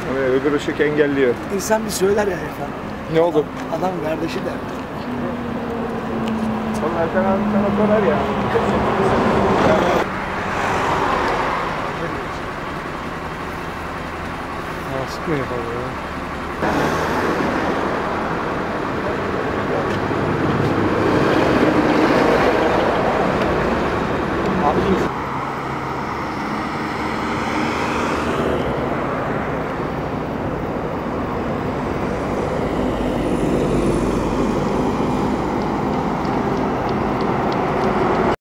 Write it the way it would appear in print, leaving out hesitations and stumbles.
Öbür ışık engelliyor. İnsan bir söyler ya efendim. Ne oldu? Adam kardeşi der. Sonra Erkan abi sana sorar ya. Sıkmayın fazla ya.